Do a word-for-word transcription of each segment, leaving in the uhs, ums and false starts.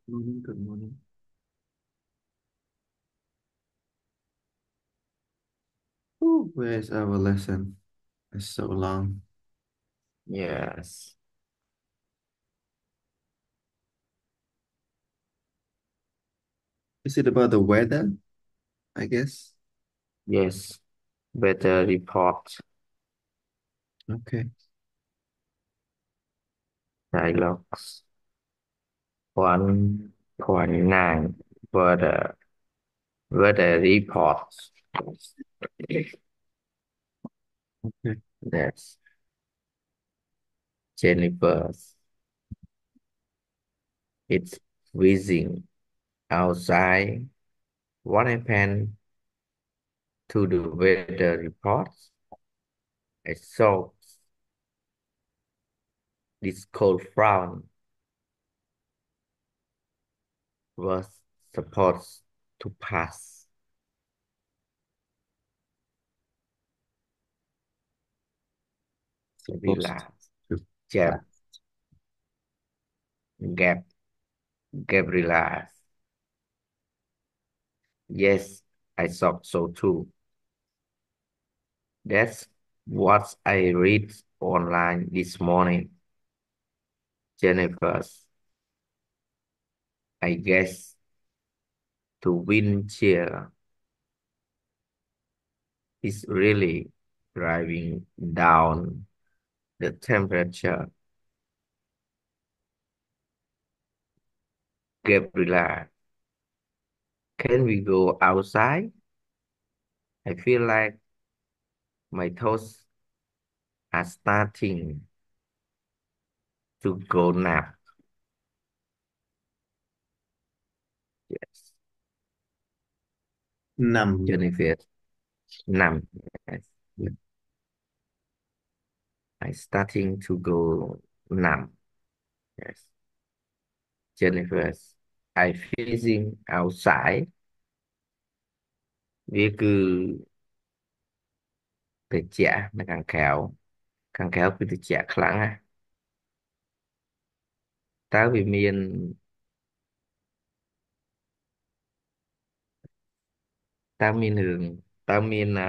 Morning, good morning. Ooh, where's our lesson? It's so long. Yes, Is it about the weather? I guess. yes, better report Okay. dialogues. one point nine weather, weather reports. Okay. That's Jennifer's. It's freezing outside. What happened to the weather reports? I saw this cold front was supposed to pass. Supposed Relax. to Jab, pass. Gab, Gabriela. Yes, I thought so too. That's what I read online this morning. Jennifer's, I guess, to wind chill is really driving down the temperature. Gabriela, can we go outside? I feel like my toes are starting to go nap. Yes, Numb. Jennifer, numb. Yes, Yeah. I starting to go numb. Yes. Jennifer, I facing outside វាគឺត្រជាក់នៅខាងក្រៅខាងក្រៅគឺត្រជាក់ខ្លាំងណាស់តើវាមានតើមានរឿងតើមានអឺ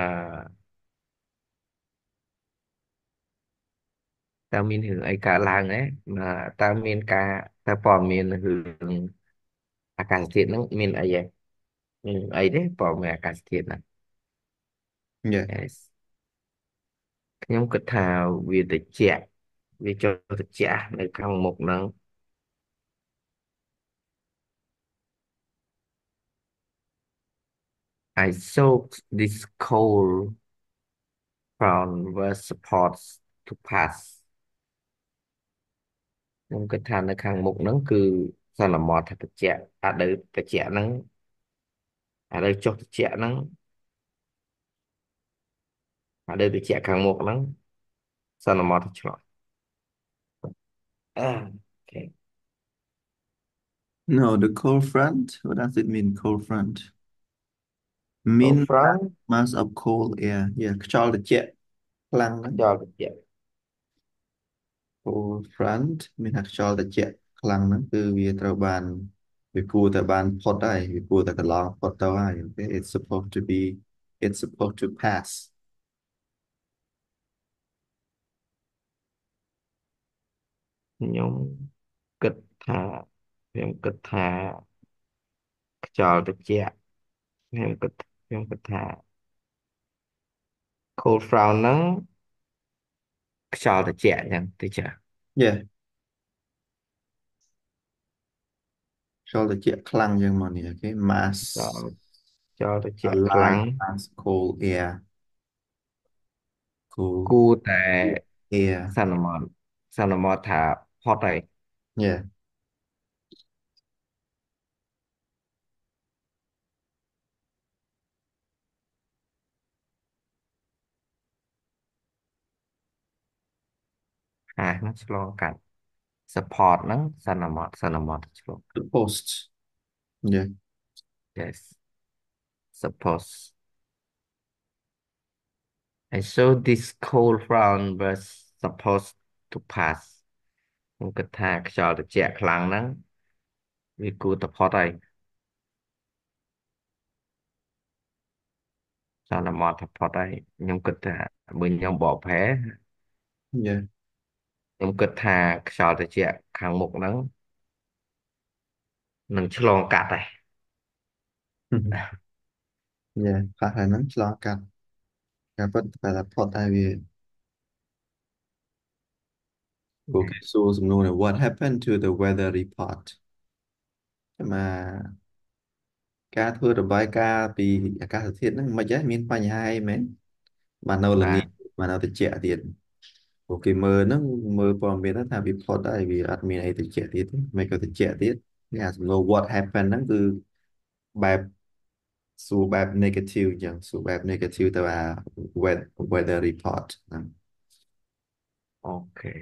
តើមានរឿងអីកើតឡើងទេអឺតើមានការតើព័ត៌មានរឿងអាកាសធាតុហ្នឹងមានអីទេមានអីទេព័ត៌មានអាកាសធាតុហ្នឹង Yeah. Yes ខ្ញុំគិតថាវាត្រជាក់វាចូលត្រជាក់នៅខាងមុខហ្នឹង I saw this cold front was supposed to pass ខ្ញុំគិតថានៅខាងមុខហ្នឹងគឺសន្មតថាត្រជាក់អាដៅត្រជាក់ហ្នឹងអាដៅចុះត្រជាក់ហ្នឹងអាដៅត្រជាក់ខាងមុខហ្នឹងសន្មតថាឆ្លោះអឺអូខេ No, the cold front. What does it mean, cold front? cold Mean front mass of cold air. Yeah. ខ្យល់ត្រជាក់ខ្លាំងហ្នឹងខ្យល់ត្រជាក់ cold front មានថាខ្យល់ត្រជាក់ខ្លាំងហ្នឹងគឺវាត្រូវបានវាគួរតែបានផុតហើយវាគួរតែកន្លងផុតទៅហើយ Okay, it's supposed to be it's supposed to pass. ខ្ញុំគិតថាខ្ញុំគិតថាខ្យល់ត្រជាក់ខ្ញុំគិតខ្ញុំគិតថា cold front ហ្នឹងខ្យល់ត្រជាក់អញ្ចឹងទៅចា Yeah. ខ្យល់ត្រជាក់ខ្លាំងយ៉ាងមកនេះ Okay, mass ខ្យល់ខ្យល់ត្រជាក់ខ្លាំង alive mass cold air cold គួរតែ air សន្មតសន្មតថាផុតហើយ yeah អាហ្នឹងឆ្លងកាត់ support ហ្នឹងសន្មតសន្មតឆ្លង the post yeah yes suppose I saw this cold front was supposed to pass ខ្ញុំគិតថាខ្យល់ត្រជាក់ខ្លាំងហ្នឹងវាគួរតែផុតហើយសន្មតថាផុតហើយខ្ញុំគិតថាបើខ្ញុំបកប្រែ yeah ខ្ញុំគិតថាខ្យល់ត្រជាក់ខាងមុខហ្នឹងនឹងឆ្លងកាត់ដែរ yeah ខ្លះហើយហ្នឹងឆ្លងកាត់ការពិតតែថាផុតតែវាពួកគេសួរសំណួរនេះ what happened to the weather report តែមកការធ្វើរបាយការណ៍ពីអាកាសធាតុហ្នឹងមិនហ៎មានបញ្ហាអីមែនបាននៅល្ងាចបាទបាននៅត្រជាក់ទៀតពួកគេមើលហ្នឹងមើលព័ត៌មានហ្នឹងថាវាផុតហើយវាអត់មានអីត្រជាក់ទៀតទេមិនក៏ត្រជាក់ទៀតនេះអាសំណួរ what happened ហ្នឹងគឺបែបសួរបែប negative អញ្ចឹងសួរបែប negative ទៅអា weather weather report ហ្នឹងអូខេ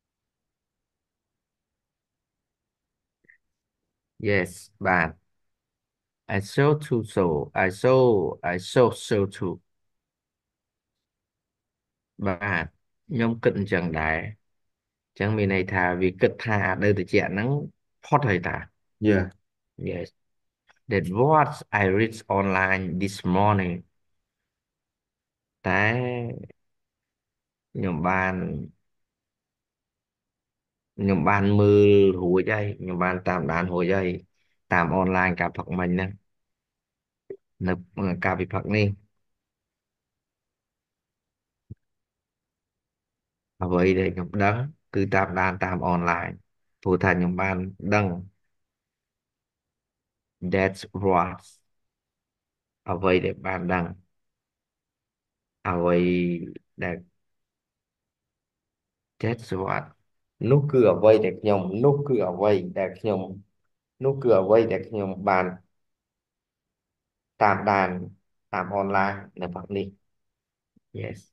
yes បាទ I saw too so I saw I saw so too បាទខ្ញុំគិតអញ្ចឹងដែរអញ្ចឹងមានន័យថាវាគិតថានៅត្រជាក់ហ្នឹងផុតហើយតា yeah yes that what I read online this morning តែខ្ញុំបានខ្ញុំបានមើលរួចហើយខ្ញុំបានតាមដានរួចហើយតាមអនឡាញការផឹកមិញហ្នឹងនៅការពិផឹកនេះអ្វីដែលខ្ញុំដឹងគឺតាមដានតាមអនឡាញព្រោះថាខ្ញុំបានដឹង that's what អ្វីដែលបានដឹងអ្វីដែល that's what នោះគឺអ្វីដែលខ្ញុំនោះគឺអ្វីដែលខ្ញុំនោះគឺអ្វីដែលខ្ញុំបានតាមដានតាមអនឡាញនៅផឹកនេះ yes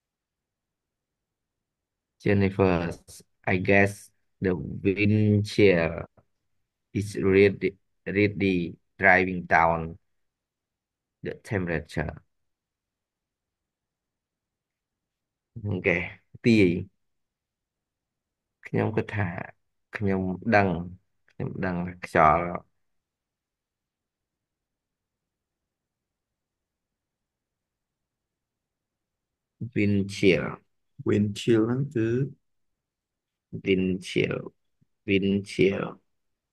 Jennifer I guess the wind chill is really really driving down the temperature អូខេទីខ្ញុំគិតថាខ្ញុំដឹងខ្ញុំដឹងខ្យល់ wind chill wind chill ហ្នឹងគឺ wind chill wind chill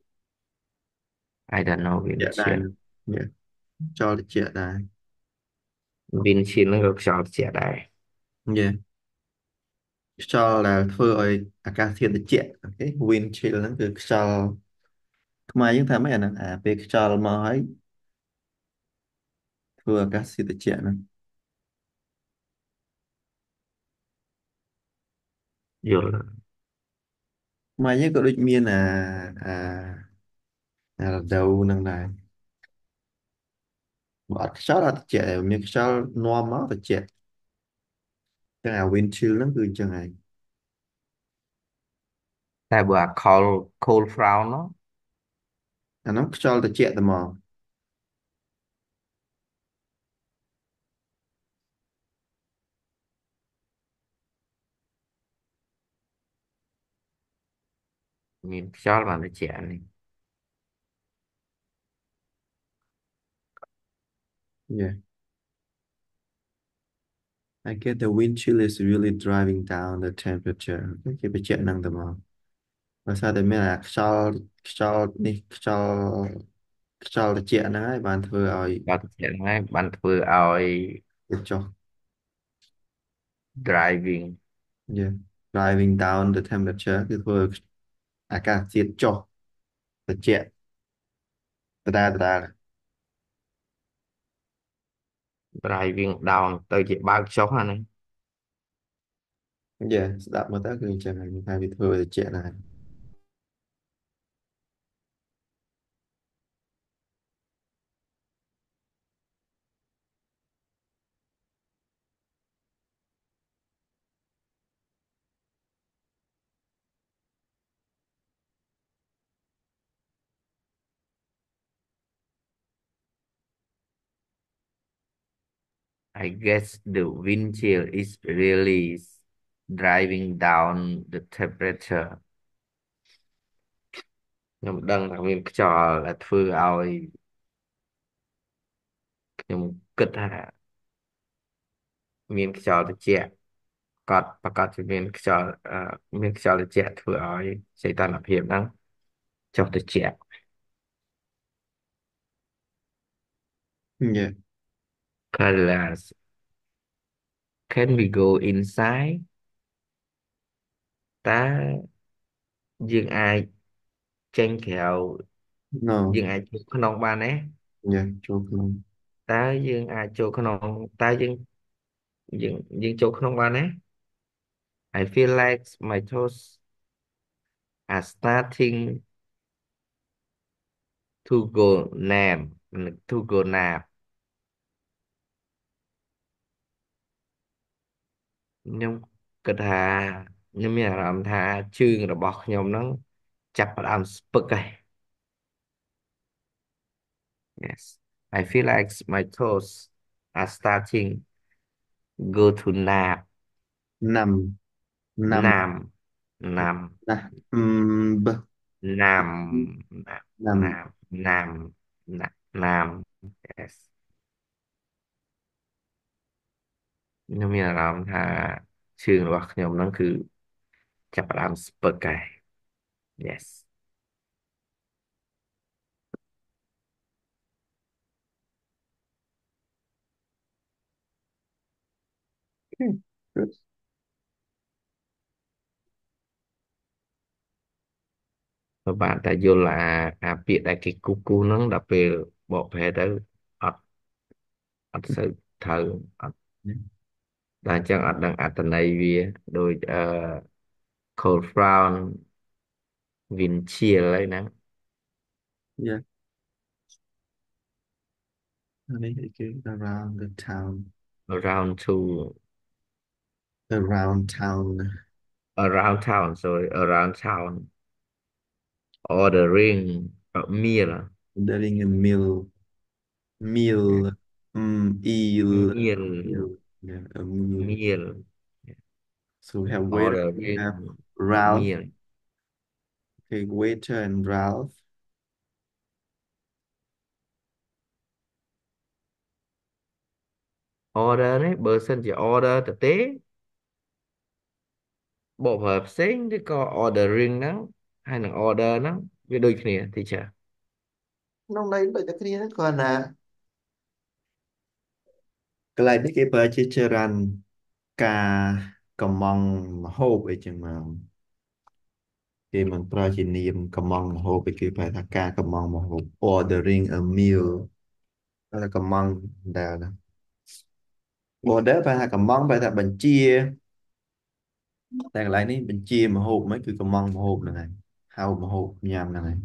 I don't know ជា wind ក់ដែរ chill នេះចោលត្រជាក់ដែរ wind chill ហ្នឹងក៏ខ្យល់ជាក់ដែរ yeah ខ្យល់ដែលធ្វើឲ្យអាកាសធាតុត្រជាក់អូខេ wind chill ហ្នឹងគឺខ្យល់ខ្មែរយើងថាម៉េចអាហ្នឹងអាពេលខ្យល់មកហើយធ្វើអាកាសធាតុត្រជាក់ហ្នឹងយល់ខ្មែរយើងក៏ដូចមានអាអាអារដូវហ្នឹងដែរបើអត់ខ្យល់អត់ត្រជាក់ទេមានខ្យល់នាំមកត្រជាក់ចឹងអា wind chill ហ្នឹងគឺអញ្ចឹងហើយតែបើអា cold cold frown នោះអាហ្នឹងខ្យល់ត្រជាក់តែមកមានខ្យល់បានត្រជាក់នេះ yeah I get the wind chill is really driving down the temperature គេបញ្ជាក់ហ្នឹងតែមកដោយសារតែមានអាខ្យល់ខ្យល់នេះខ្យល់ខ្យល់ត្រជាក់ហ្នឹងហើយបានធ្វើឲ្យបាទត្រជាក់ហ្នឹងហើយបានធ្វើឲ្យវាចុះ driving yeah driving down the temperature គឺធ្វើឲ្យអាកាសធាតុចុះត្រជាក់ដដែលដដែល driving down ទៅជាបើកចុះអាហ្នឹង yeah ស្ដាប់មកទៅគឺអញ្ចឹងហើយថាវាធ្វើឲ្យត្រជាក់ដែរ I guess the wind chill is really driving down the temperature ខ្ញុំដឹងថាមានខ្យល់ដែលធ្វើឲ្យខ្ញុំគិតថាមានខ្យល់ត្រជាក់កត់ប្រកាសជាមានខ្យល់អឺមានខ្យល់ត្រជាក់ធ្វើឲ្យសីតុណ្ហភាពហ្នឹងចុះត្រជាក់ Yeah. colors can we go inside តើយើងអាចចេញក្រៅយើង No. អាចចូលក្នុងបានទេ Yeah. ចូលក្នុងតើយើងអាចចូលក្នុងតើយើងយើងយើងចូលក្នុងបានទេ I feel like my toes are starting to go nap to go nap ខ្ញុំគិតថាខ្ញុំមានអារម្មណ៍ថាជើងរបស់ខ្ញុំហ្នឹងចាប់ផ្ដើមស្ពឹកហើយ Yes I feel like my toes are starting go to nap ណាំណាំ nam nam ណាស់អឺប nam nam ណាំ nam nam nam nam yes ខ្ញុំមានអារម្មណ៍ថាជើងរបស់ខ្ញុំហ្នឹងគឺចាប់ផ្ដើមស្ពឹកហើយ yes បើបានតែយល់អាអាពាក្យដែលគេគូគូហ្នឹងដល់ពេលបកប្រែទៅអត់អត់សូវត្រូវអត់ដល់អញ្ចឹងអត់ដឹងអត្ថន័យវាដូចអឺ cold frown wind chill អីហ្នឹង Yeah. នេះគេ around the town around to around town around town sorry around town ordering a meal during a meal meal um eel meal meal yeah a meal meal so we have waiter we ordering have Ralph meal okay waiter and Ralph order នេះបើសិនជា order ទៅទេបកប្រែផ្សេងឬក៏ ordering ហ្នឹងហើយនឹង order ហ្នឹងវាដូចគ្នា teacher ក្នុងន័យដូចតែគ្នាហ្នឹងគ្រាន់តែកន្លែងនេះគេប្រើជាចរន្តការកម្មង់មហូបអីចឹងមកគេមិនប្រើជានាមកម្មង់មហូបឯគេប្រើថាការកម្មង់មហូប ordering a meal តែកម្មង់ដែលណា order ប្រែថាកម្មង់ប្រែថាបញ្ជាតែកន្លែងនេះបញ្ជាមហូបមិនគឺកម្មង់មហូបហ្នឹងហើយហៅមហូបញ៉ាំហ្នឹងហើយ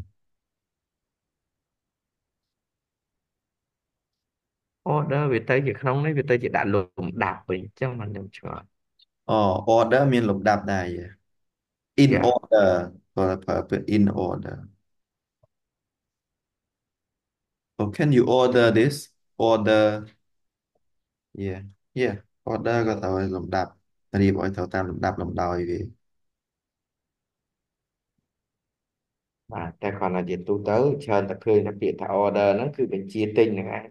order វាទៅជាក្នុងនេះវាទៅជាដាក់លំដាប់វិញអញ្ចឹងមិនខ្ញុំឆ្ងល់อ๋อ order មានលំដាប់ដែរយេ in yeah order គាត់ប្រើពាក្យ in order oh can you order this order yeah yeah order ក៏ត្រូវឲ្យលំដាប់រៀបឲ្យត្រូវតាមលំដាប់លំដោយវាបាទតែគ្រាន់តែជាទូទៅច្រើនតែឃើញតែពាក្យថា order ហ្នឹងគឺបញ្ជាទិញហ្នឹងឯង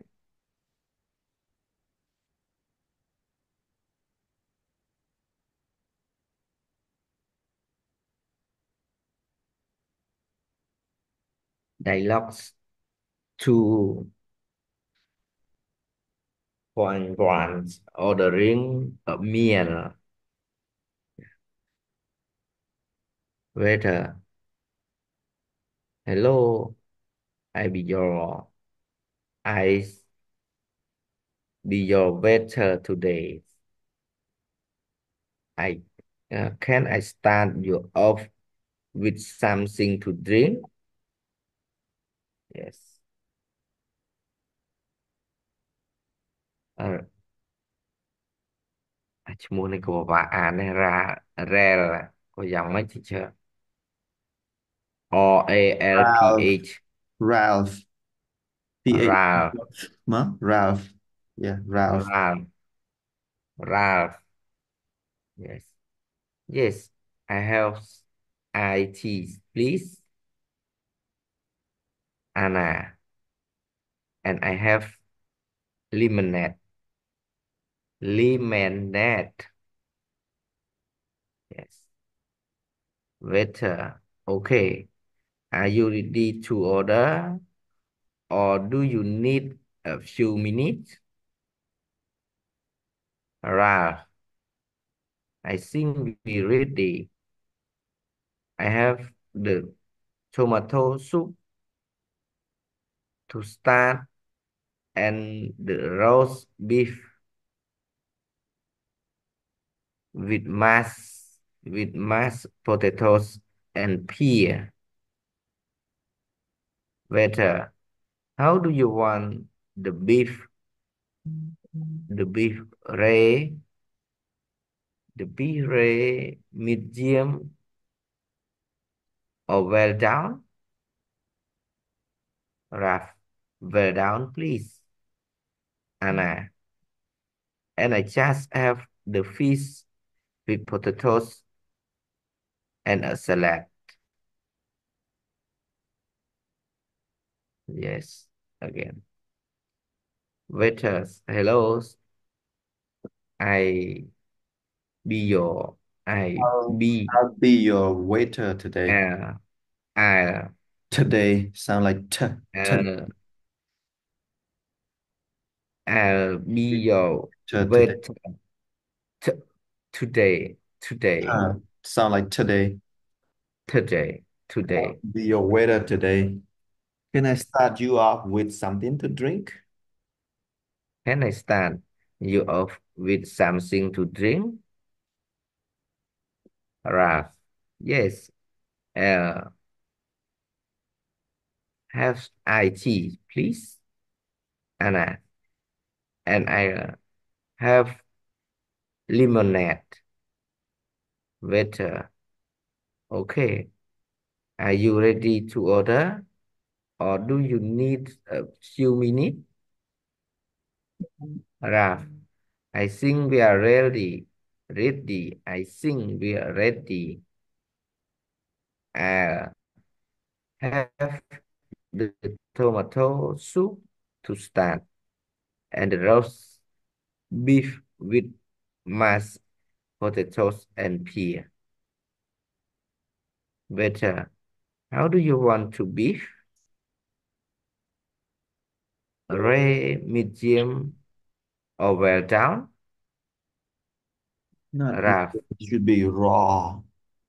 dialogues two point one ordering a meal waiter hello I be your I be your waiter today I uh, can I start you off with something to drink yes អឺអាឈ្មោះនេះក៏ពិបាកអានដែររ៉ារ៉ែលក៏យ៉ាងម៉េច teacher R A L P Ralph H Ralph P H រ៉ាល់មក Ralph yeah Ralph រ៉ាល់រ៉ាល់ yes yes I have I T please Anna, and I have lemonade. Lemonade. Yes. Waiter. Okay. Are you ready to order, or do you need a few minutes? Ralph, I think we're ready. I have the tomato soup to start and the roast beef with mashed with mashed potatoes and pear. Waiter, how do you want the beef? The beef rare, the beef rare, medium or well done? Ralph, well done, please. Anna, and I just have the fish with potatoes and a salad. Yes, again. Waiters, hello. I be your, I I'll, be, I'll be your waiter today. uh, I, Today sound like t t uh, I'll be your t today. waiter t today, today, Uh, sound like today. today, today. Be your waiter today. Can I start you off with something to drink? Can I start you off with something to drink? Ralph, yes, uh, have I tea, please? Anna, and I uh, have lemonade. Waiter, okay. Are you ready to order, or do you need a few minutes? Ralph, I think we are ready. Ready. I think we are ready. Uh, have the tomato soup to start and the roast beef with mashed potatoes and peas. Waiter, how do you want to beef? Rare, medium, or well done? Not Ralph, it should be raw.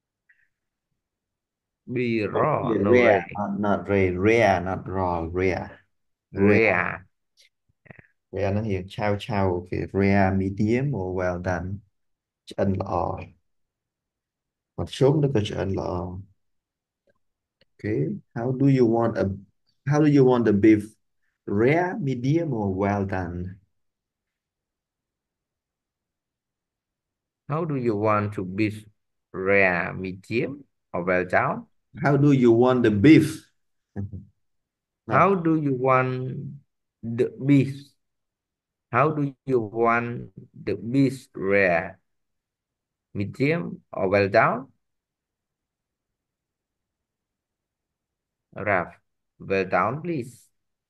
be Oh, raw, yeah, no rare, rare. not, not rare, rare, not raw, rare, rare, Rare. rare nó hiểu trao trao cái rare medium or well done cho anh lọ hoặc sốt nó có cho anh lọ. Okay, how do you want a how do you want the beef? Rare, medium, or well done? How do you want to beef? Rare, medium, or well done? How do you want the beef? Not How do you want the beef? How do you want the beef rare, medium, or well done? Ralph, well done, please.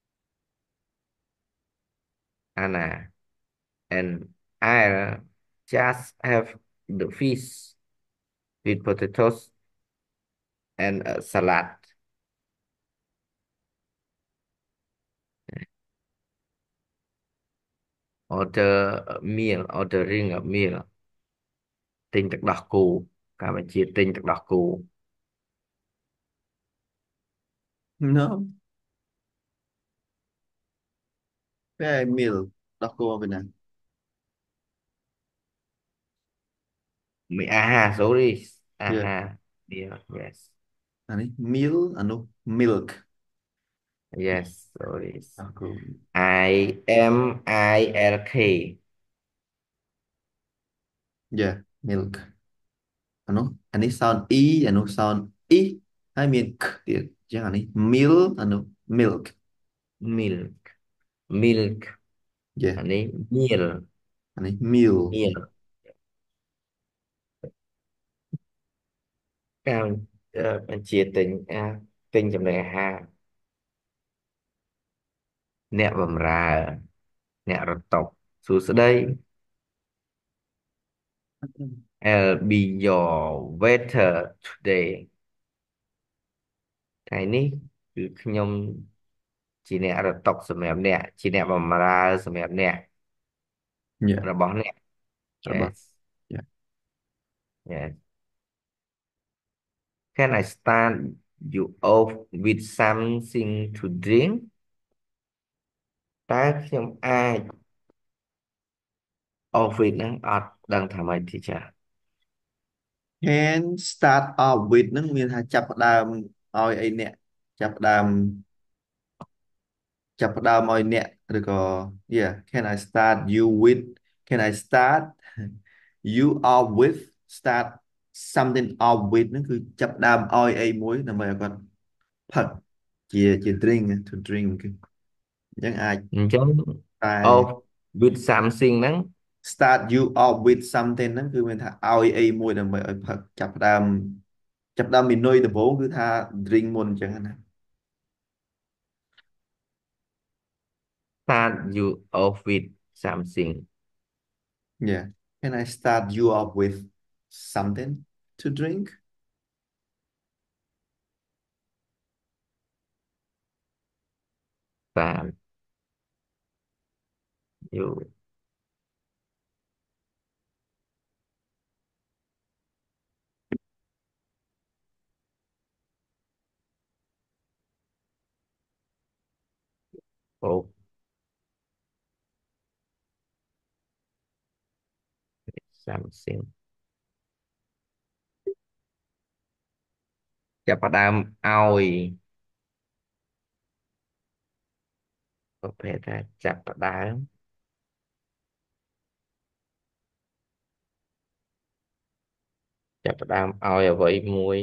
Anna, and I just have the fish with potatoes and a salad. Order a meal, ordering a meal. ទិញទឹកដោះគោកម្ពុជាទិញទឹកដោះគោ no. Cái meal đó cô bên này. មីអាហារ sorry អា Yeah. ហារ meal yes Anh ấy meal anh đâu milk. yes sorry Đó cô. I M I L K Yeah, milk. Anh đâu anh ấy sound e anh đâu sound e. I mean k thì chẳng anh ấy meal anh đâu milk. milk milk Yeah, อันนี้ meal anh ấy meal. meal ការអឺបញ្ជាទិញអាទិញចំណីអាហារអ្នកបម្រើអ្នករតុបសួស្តី I'll be your waiter today ថ្ងៃនេះគឺខ្ញុំជាអ្នករតុបសម្រាប់អ្នកជាអ្នកបម្រើសម្រាប់អ្នក Yeah. របស់អ្នក About. yes Yeah. yes can I start you off with something to drink តើខ្ញុំអាច off with ហ្នឹងអត់ដឹងថាម៉េចទីចា Can start off with ហ្នឹងមានថាចាប់ផ្ដើមឲ្យអីអ្នកចាប់ផ្ដើមចាប់ផ្ដើមឲ្យអ្នកឬក៏ yeah can I start you with can I start you off with start something off with ហ្នឹងគឺចាប់ផ្ដើមឲ្យអីមួយដើម្បីឲ្យគាត់ផឹកជាជា drink to drink អញ្ចឹងអាចអញ្ចឹងតែ off with something ហ្នឹង start you off with something ហ្នឹងគឺមានថាឲ្យអីមួយដើម្បីឲ្យផឹកចាប់ផ្ដើមចាប់ផ្ដើមមីនុយដំបូងគឺថា drink មុនអញ្ចឹងណា start you off with something yeah can I start you off with something to drink start you off with something ចាប់ផ្ដើមឲ្យប្រភេទថាចាប់ផ្ដើមចាប់ផ្ដើមឲ្យអ្វីមួយ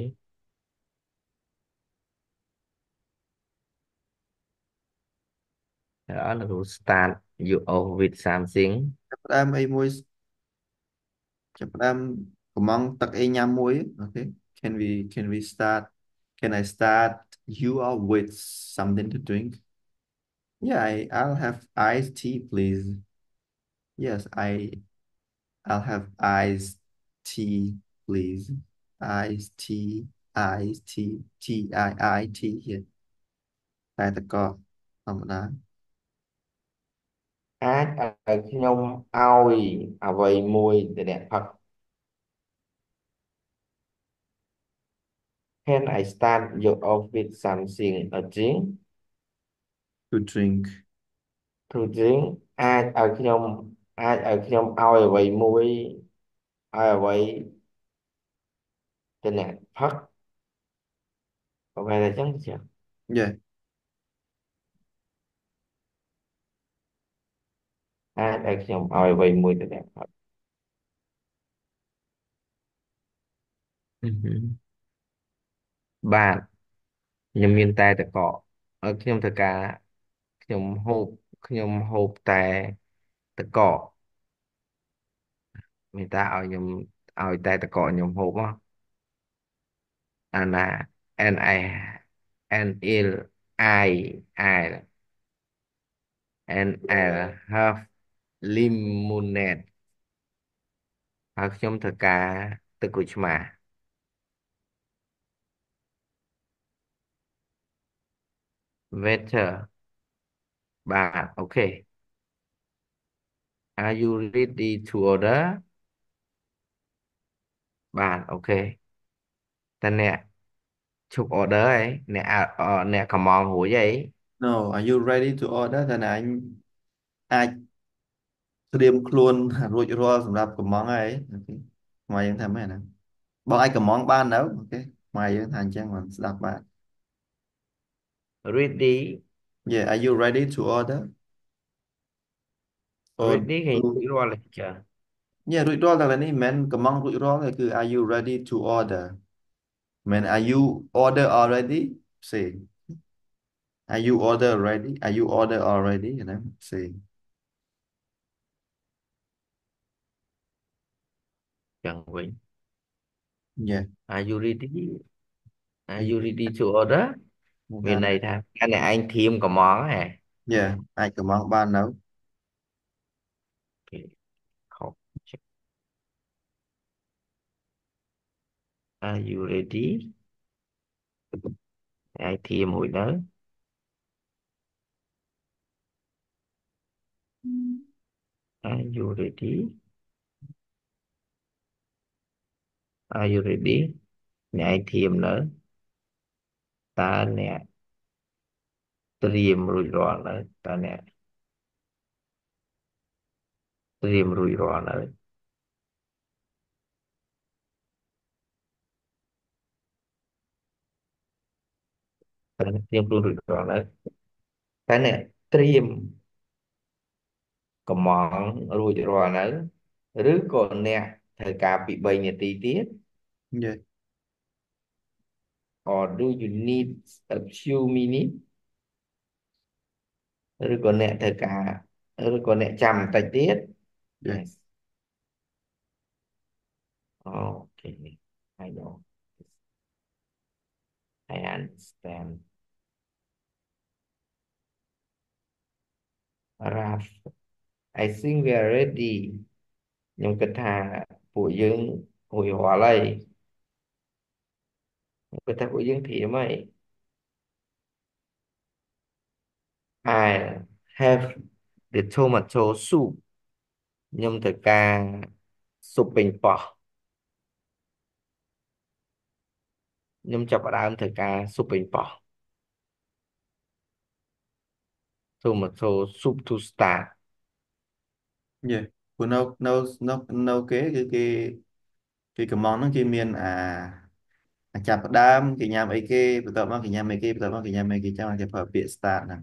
ហើយអត់នោះ start you off with something ចាប់ផ្ដើមអីមួយចាប់ផ្ដើមកំងទឹកអីញ៉ាំមួយអូខេ can we can we start can I start you off with something to drink yeah I, I'll have iced tea please yes I I'll have iced tea please iced tea iced tea T I I T yeah តែតកធម្មតាអាចឲ្យខ្ញុំឲ្យអ្វីមួយទៅអ្នកផឹក can I start you off with something a drink to drink to drink អាចឲ្យខ្ញុំអាចឲ្យខ្ញុំឲ្យអ្វីមួយឲ្យអ្វីទៅអ្នកផឹកប្រហែលតែចឹងចា yeah អាចឲ្យខ្ញុំឲ្យអ្វីមួយទៅអ្នកផឹកអឺហឺបាទខ្ញុំមានតែទឹកកកឲ្យខ្ញុំធ្វើការខ្ញុំហូបខ្ញុំហូបតែទឹកកកមានតែឲ្យខ្ញុំឲ្យតែទឹកកកខ្ញុំហូបមកអាណា N I N L I I and I'll have lemonade ហើយខ្ញុំធ្វើការទឹកក្រូចឆ្មា waiter បាទអូខេ are you ready to order បាទអូខេតើអ្នកឈប់ order ហើយអ្នកអអអ្នកកំងរួចហើយ no are you ready to order តែណាអញអាចត្រៀមខ្លួនរួចរាល់សម្រាប់កំងហើយអូខេមកយើងថាម៉េចណាបងអាចកំងបាននៅអូខេមកយើងថាអញ្ចឹងមិនស្ដាប់បាន ready yeah are you ready to order or ready គេរួចរាល់ហើយចា yeah រួចរាល់តែឡើយនេះមិនមែនកំងរួចរាល់ទេគឺ are you ready to order មិនមែន are you order already say are you order already are you order already ណា say ចឹងវិញ yeah are you ready are are you you ready to order មកថាមានន័យថាកាលអ្នកឯងធៀមកំងហ៎ yeah អាចកំងបាននៅ Okay. ខុស Are you ready ហើយធៀមួយទៅ Are you ready Are you ready អ្នកឯងធៀមនៅតើអ្នកត្រៀមរួចរាល់នៅតើអ្នកត្រៀមរួចរាល់នៅតើអ្នកត្រៀមរួចរាល់នៅតើអ្នកត្រៀមកំងរួចរាល់នៅឬក៏អ្នកត្រូវការពីបីនាទីទៀត yeah or do you need a few minutes ឬក៏អ្នកត្រូវការឬក៏អ្នកចាំបន្តិចទៀត yeah yes okay I know I understand Raf I think we are ready ខ្ញុំគិតថាពួកយើងរួចរាល់ហើយខ្ញុំគិតថាពួកយើងធៀមហើយ I have the tomato soup ខ្ញុំត្រូវការស៊ុបប៉េងប៉ោះខ្ញុំចាប់ផ្ដើមត្រូវការស៊ុបប៉េងប៉ោះ tomato soup to start yeah ព្រោះនៅនៅនៅនៅគេគឺគេគេកំងហ្នឹងគេមានអាអាចាប់ផ្ដើមគេញ៉ាំអីគេបន្ទាប់មកគេញ៉ាំអីគេបន្ទាប់មកគេញ៉ាំអីគេចឹងគេប្រើពាក្យ start ហ្នឹង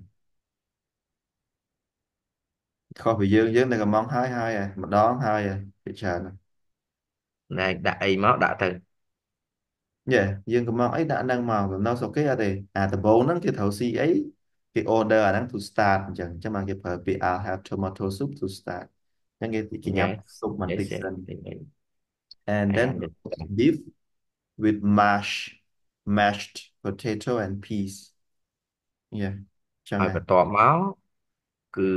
ខុសពីយើងយើងតែកំងហើយហើយហើយម្ដងហើយហើយពីច្រើនហ្នឹងណែដាក់អីមកដាក់ទៅ yeah យើងកំងអីដាក់ហ្នឹងមកនៅស្រុកគេអត់ទេអាដំបូងហ្នឹងគេត្រូវស៊ីអីគេ order អាហ្នឹង to start អញ្ចឹងអញ្ចឹងបានគេប្រើពាក្យ I'll have tomato soup to start អញ្ចឹងគេគេញ៉ាំ yes ស៊ុបបន្តិ yes ច yes សិន yes, yes. and I then understand beef with mash mashed potato and peas yeah ចឹងហើយហ่ะបន្ទាប់មកគឺ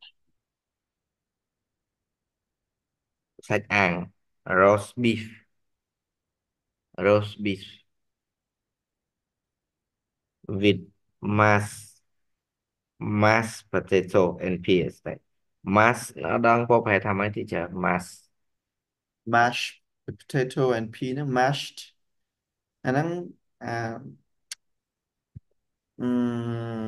សាច់អាំង roast beef roast beef with mash mashed potato and peas តែ mash អត់ដឹងពោលប្រហែលថាម៉េចទីចា mash mashed potato and pea ហ្នឹង mashed អាហ្នឹងអាអឺ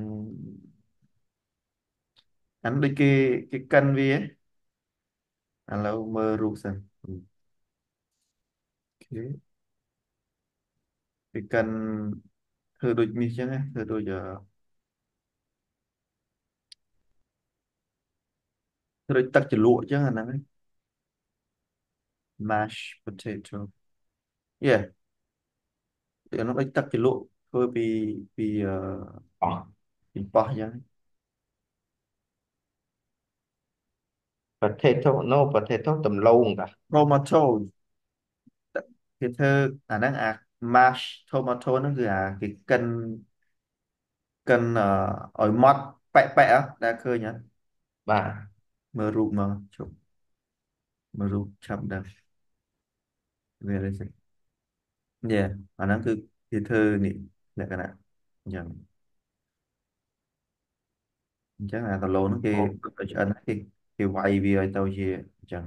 អាហ្នឹងដូចគេគេកិនវាឥឡូវមើលរូបសិនអូខេគេកិនធ្វើដូចនេះចឹងណាធ្វើដូចអឺធ្វើដូចទឹកជ្រលក់ចឹងអាហ្នឹងឯង mashed potato yeah អាហ្នឹងដូចទឹកជ្រលក់ធ្វើពីពីអឺអស់ពីប៉ោះចឹង potato no potato ដំឡូងតា tomato គេធ្វើអាហ្នឹងអា mash tomato ហ្នឹងគឺអាគេកិនកិនអឺឲ្យម៉ត់ប៉ែកប៉ែកដែលឃើញហ៎បាទមើលរូបមកជប់មើលរូបឆាប់ដឹងវាអីសិយ៉ាអាហ្នឹងគឺគេធ្វើនេះលក្ខណៈអញ្ចឹងអញ្ចឹងអាដឡូហ្នឹងគេអូទៅឆ្អិនគេគេវាយវាឲ្យទៅជាអញ្ចឹង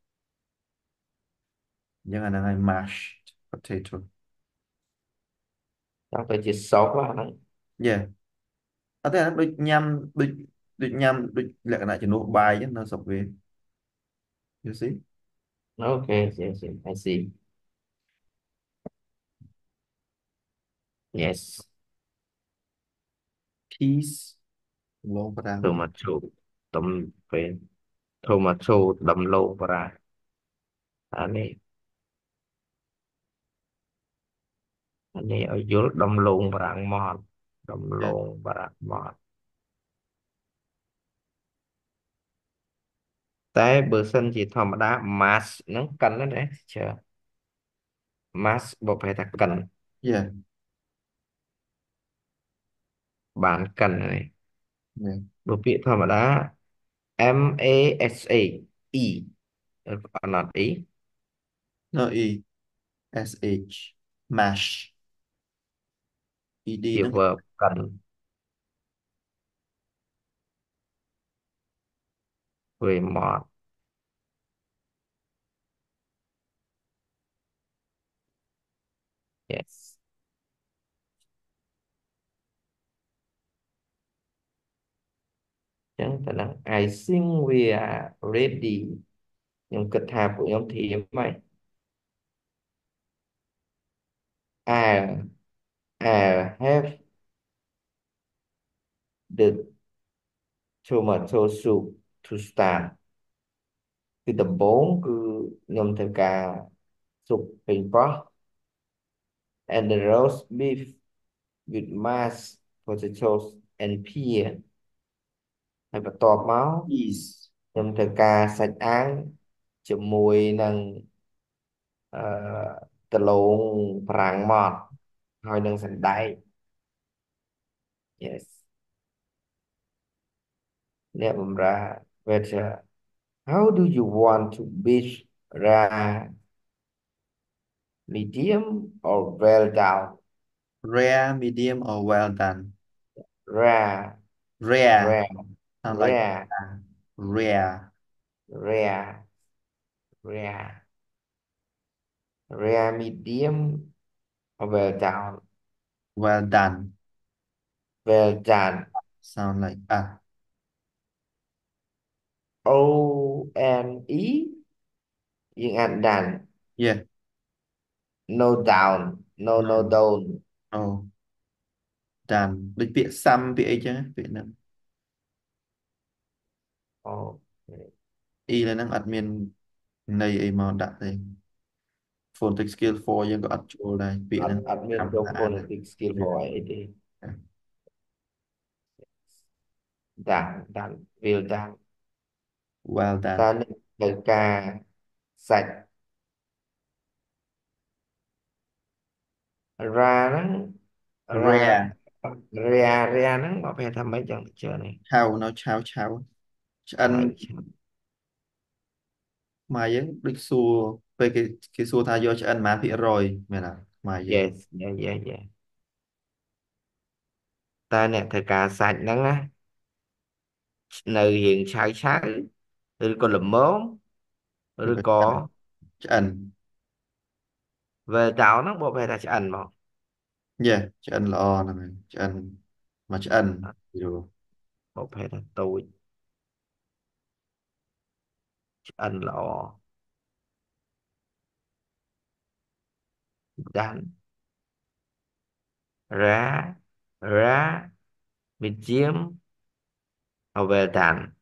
អញ្ចឹងអាហ្នឹងឲ្យ mashed potato ចង់ទៅជាសោកហ្នឹងយ៉ាអត់ទេអាហ្នឹងដូចញ៉ាំដូចដូចញ៉ាំដូចលក្ខណៈជំនួសបាយអញ្ចឹងនៅស្រុកវា you see អូខេ yes yes I see yes peas ឡងប្រាំង tomato ដំពេល tomato ដំឡូងប្រាអានេះអានេះឲ្យយល់ដំឡូងប្រាំងមកដំឡូងប្រាំងមកតែបើសិនជាធម្មតា mass ហ្នឹងកិនណាជើ mass បើប្រហែលថាកិនយ៉ាបានកិននេះ Yeah. បើពាក្យធម្មតា M A S A E អត់ E No E. S H. Mash. E D ជាហ្នឹង verb កិន វាមក yes អញ្ចឹងទៅនឹង I think we are ready ខ្ញុំគិតថាពួកខ្ញុំធៀមហើយ I'll I'll have the tomato soup to start គឺដំបូងគឺខ្ញុំធ្វើការស៊ុបប៉េងប៉ោះ and the roast beef with mashed potatoes and peas ហើយបន្ទាប់មក Ease. ខ្ញុំធ្វើការសាច់អាំងជាមួយនឹងអឺដលងប្រាំងម៉ត់ហើយនឹងសណ្តែក yes អ្នកបម្រើ waiter how do you want to beef rare medium or well done Rare, medium, or well done? rare Rare. rare Sound like rare rare. rare rare rare medium or well done Well done. well done Sound like ah. O N E យើងអាន done Yeah. no down no no No. down No. Done. ដូចពាក្យ some ពាក្យអីចឹងពាក្យហ្នឹង ok E លើហ្នឹងអត់មានន័យអីមកដាក់ទេ phonetic skill ហ្វ័រ យើងក៏អត់ចូលដែរពាក្យអហ្នឹងត់អត់មានតាមចូលតាអានហ្នឹង phonetic skill វា for អីទេ done done well done well តើ done អ្នកត្រូវការសាច់ ra ហ្នឹង ra rare ra ra ហ្នឹងមកប្រែថាម៉េចចឹងជឿនេះឆៅនៅឆៅឆៅឆ្អិនឆៅឆៅខ្មែរយើងដូចសួរពេលគេគេសួរថាយកឆ្អិនប៉ុន្មានភាគរយមែនអត់ខ្មែរយើង yes yeah yeah yeah តើអ្នកត្រូវការសាច់ហ្នឹងណានៅរៀងឆៅឆៅឬក៏ល្មមឬឬក៏ក៏ឆ្អិនឆ្អិន well down ហ្នឹងមកប្រែថាឆ្អិនមកយេឆ្អិនល្អហ្នឹងហើយឆ្អិនមកឆ្អិនយល់មកប្រែថាតូចឆ្អិនល្អ done rare rare medium or well done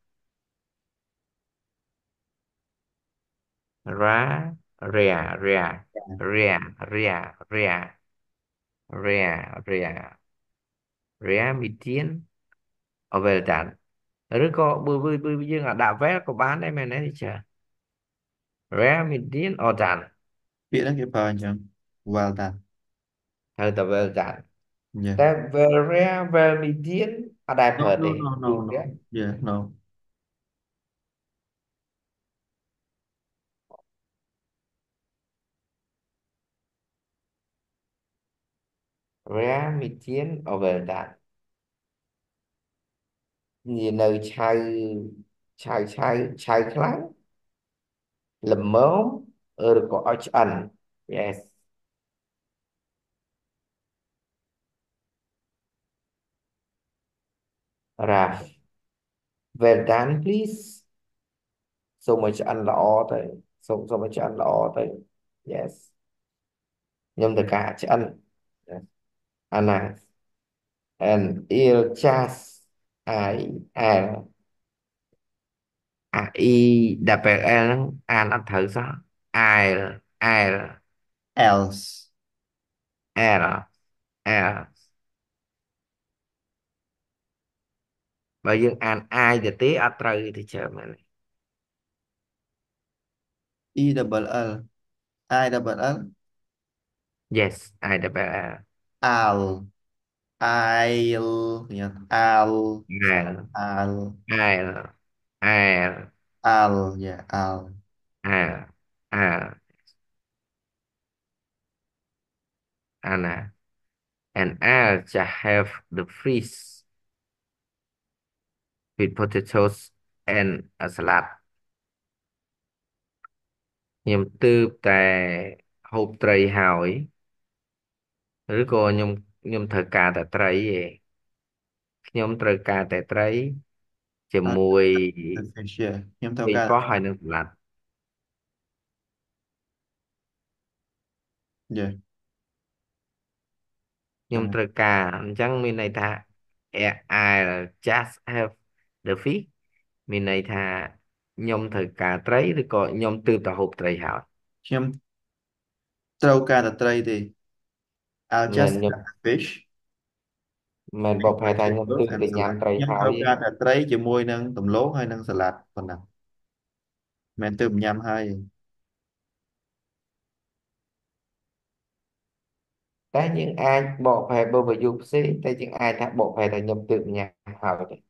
rare rare rare rare rare rare rare rare rare medium or well done ឬក៏បើបើបើយើងអាចដាក់ well ក៏បានដែរមែនទេចា rare medium or done ពាក្យហ្នឹងគេប្រើអញ្ចឹង well done ត្រូវតែ well done យេតែ well rare well medium អត់ដែល no ប្រើ no ទេ no គឺ no no វា yeah no rare medium or well done និយាយនៅឆៅឆៅឆៅឆៅខ្លាំងល្មមឬក៏ឲ្យឆ្អិន yes rough well done please សូមឲ្យឆ្អិនល្អទៅសូមសូមឲ្យឆ្អិនល្អទៅ yes ខ្ញុំត្រូវការឆ្អិន yes. អាណា and il chas I L អា E double L ហ្នឹងអានអត់ត្រូវសោះ L L else L L បើយើងអាន I ទៅទេអត់ត្រូវទេជើមែន e double l I double l yes I double L al I'll nhớ I'll I'll I'll I'll I'll I'll yeah I'll I'll I'll Anna and I'll just have the fish with potatoes and a salad ខ្ញុំទើបតែហូបត្រីហើយឬក៏ខ្ញុំខ្ញុំត្រូវការតែត្រីឯងខ្ញុំត្រូវការតែត្រីជា I'll មួយ the fish yeah ខ្ញុំត្រូវវិញការប៉ោះហើយនឹងសាឡាត់ yeah ខ្ញុំចាំត្រូវការអញ្ចឹងមានន័យថា I'll just have the fish មានន័យថាខ្ញុំត្រូវការត្រីឬក៏ខ្ញុំទើបតែហូបត្រីហើយខ្ញុំត្រូវការតែត្រីទេ I'll មែន just ខ្ញុំ have the fish មែនប with កប្រែថាខ្ញុំទើ vegetables ប and តែញ៉ាំ salad ត្រីខ្ញុំហើយឯងត្រូវការតែត្រីជាមួយនឹងដំឡូងហើយនឹងសាឡាត់ប៉ុណ្ណាមិនមែនទើបញ៉ាំហើយតែយើងអាចបកប្រែបើប្រយោគផ្សេងតែយើងអាចថាបកប្រែថាខ្ញុំទើបញ៉ាំហើយទេ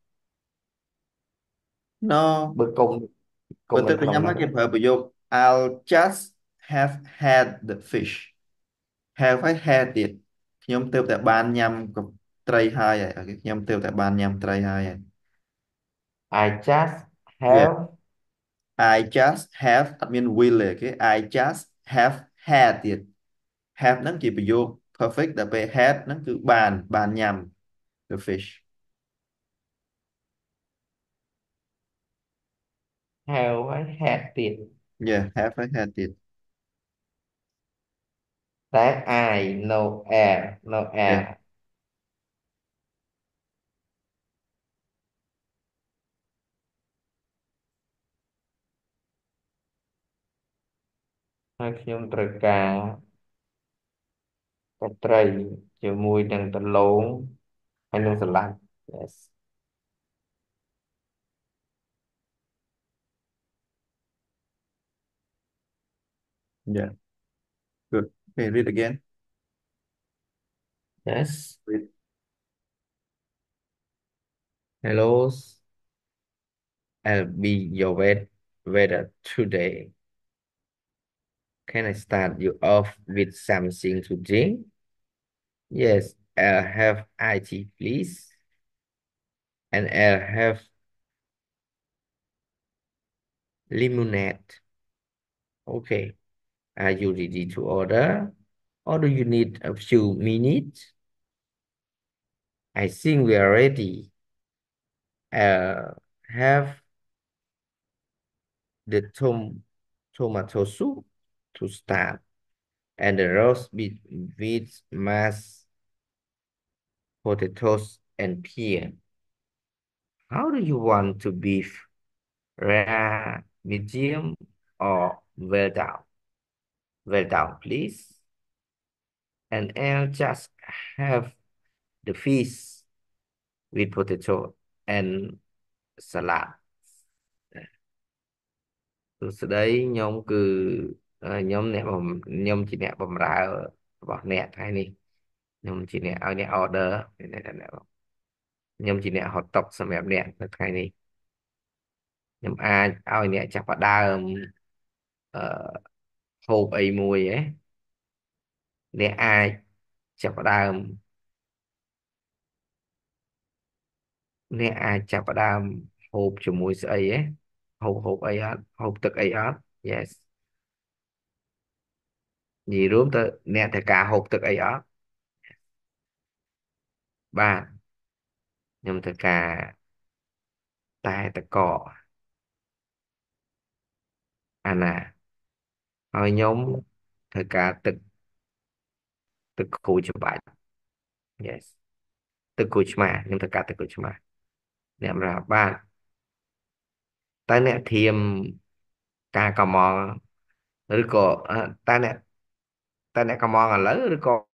no បើកុំកុំបើទើបតែនៅក្នុងហ្នឹងញ៉ាំហើយគេប្រើប្រយោគ I'll just have had the fish have ហើយ had ទៀតខ្ញុំទើបតែបានញ៉ាំកត្រីហើយហើយខ្ញុំទើបតែបានញ៉ាំត្រីហើយហើយ I just Yeah have I just have អត់មាន will ទេគេ I just have had ទៀត have ហ្នឹងជាប្រយោគ perfect តែពេល had ហ្នឹងគឺបានបានញ៉ាំ the fish have ហើយ had ទៀត yeah have ហើយ had ទៀតតែ I no air no yeah air ហើយខ្ញុំត្រូវការតែត្រីជាមួយនឹងដំឡូងហើយនឹងសាឡាត់ yes yeah good okay read again yes read hello I'll be your wait waiter today can I start you off with something to drink yes I'll have iced tea please and I'll have lemonade okay are you ready to order or do you need a few minutes I think we are ready uh, have the tom tomato soup to start and the roast beef with mashed potatoes and peas. How do you want to beef? Rare, medium, or well done? Well done, please. And I'll just have the fish with potato and salad. សួស្តីខ្ញុំគឺអឺខ្ញុំអ្នកបំខ្ញុំជាអ្នកបម្រើរបស់អ្នកថ្ងៃនេះខ្ញុំជាអ្នកឲ្យអ្នក order មានន័យថាអ្នកខ្ញុំជាអ្នកហត់តុកសម្រាប់អ្នកនៅថ្ងៃនេះខ្ញុំអាចឲ្យអ្នកចាប់ផ្ដើមអឺហូបអីមួយហ៎អ្នកអាចចាប់ផ្ដើមអ្នកអាចចាប់ផ្ដើមហូបជាមួយស្អីហ៎ហូបហូបអីអត់ហូបទឹកអីអត់ yes និយាយរួមទៅអ្នកត្រូវការហូបទឹកអីអត់បាទខ្ញុំត្រូវការតែតកអាណាហើយខ្ញុំត្រូវការទឹកទឹកក្រូចច្បាច់ yes ទឹកក្រូចឆ្មាខ្ញុំត្រូវការទឹកក្រូចឆ្មាអ្នកម្រាប់បាទតើអ្នកធៀមការកម្មងឬក៏អឺតើអ្នកតើអ្នកកម្មងឥឡូវឬក៏